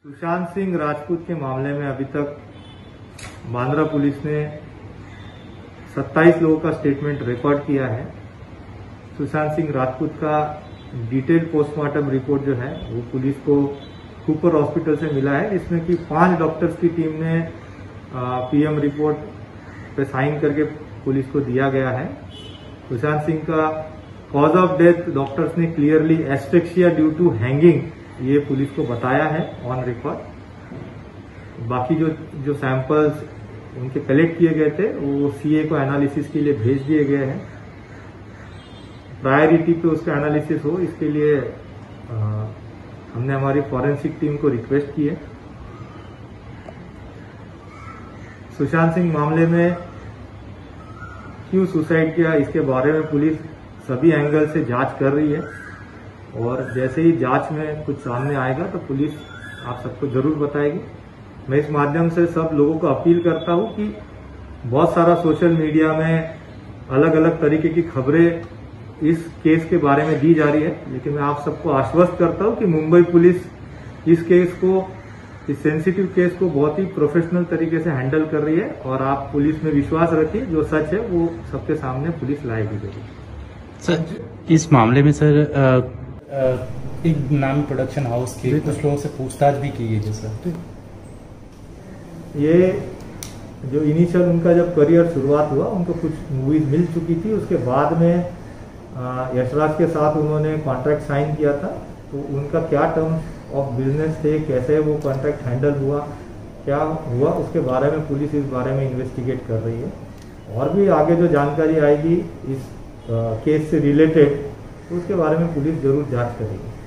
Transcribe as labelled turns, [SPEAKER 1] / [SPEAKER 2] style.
[SPEAKER 1] सुशांत सिंह राजपूत के मामले में अभी तक बांद्रा पुलिस ने 27 लोगों का स्टेटमेंट रिकॉर्ड किया है। सुशांत सिंह राजपूत का डिटेल पोस्टमार्टम रिपोर्ट जो है वो पुलिस को कूपर हॉस्पिटल से मिला है, जिसमें कि 5 डॉक्टर्स की टीम ने पीएम रिपोर्ट पे साइन करके पुलिस को दिया गया है। सुशांत सिंह का कॉज ऑफ डेथ डॉक्टर्स ने clearly asphyxia due to hanging ये पुलिस को बताया है ऑन रिकॉर्ड। बाकी जो सैंपल्स उनके कलेक्ट किए गए थे वो सीए को एनालिसिस के लिए भेज दिए गए हैं। प्रायोरिटी पे उसका एनालिसिस हो, इसके लिए हमने हमारी फॉरेंसिक टीम को रिक्वेस्ट की है। सुशांत सिंह मामले में क्यों सुसाइड किया इसके बारे में पुलिस सभी एंगल से जांच कर रही है, और जैसे ही जांच में कुछ सामने आएगा तो पुलिस आप सबको जरूर बताएगी। मैं इस माध्यम से सब लोगों को अपील करता हूं कि बहुत सारा सोशल मीडिया में अलग अलग तरीके की खबरें इस केस के बारे में दी जा रही है, लेकिन मैं आप सबको आश्वस्त करता हूं कि मुंबई पुलिस इस सेंसिटिव केस को बहुत ही प्रोफेशनल तरीके से हैंडल कर रही है, और आप पुलिस में विश्वास रखिए, जो सच है वो सबके सामने पुलिस लाएगी जरूर।
[SPEAKER 2] सर, इस मामले में सर एक नामी प्रोडक्शन हाउस के कुछ लोगों से पूछताछ भी की है सर।
[SPEAKER 1] ये जो इनिशियल उनका जब करियर शुरुआत हुआ, उनको कुछ मूवीज मिल चुकी थी, उसके बाद में यशराज के साथ उन्होंने कॉन्ट्रैक्ट साइन किया था। तो उनका क्या टर्म्स ऑफ बिजनेस थे, कैसे वो कॉन्ट्रैक्ट हैंडल हुआ, क्या हुआ, उसके बारे में पुलिस इस बारे में इन्वेस्टिगेट कर रही है। और भी आगे जो जानकारी आएगी इस केस से रिलेटेड, तो उसके बारे में पुलिस जरूर जांच करेगी।